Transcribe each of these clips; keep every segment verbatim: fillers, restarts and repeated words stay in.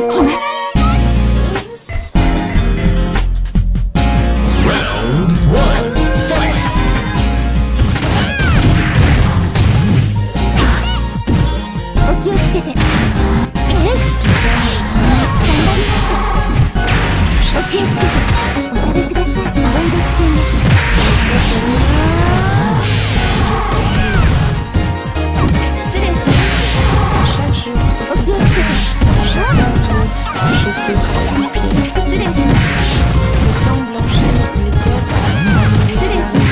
きます。お気をつけて。ええ、頑張りました。お気をつけて。お食べください。いろいろ危険です。失礼します。お気をつけて。失礼します。失礼します。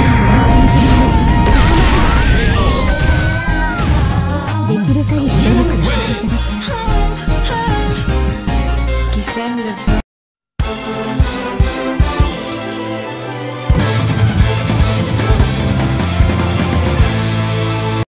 できる限り努力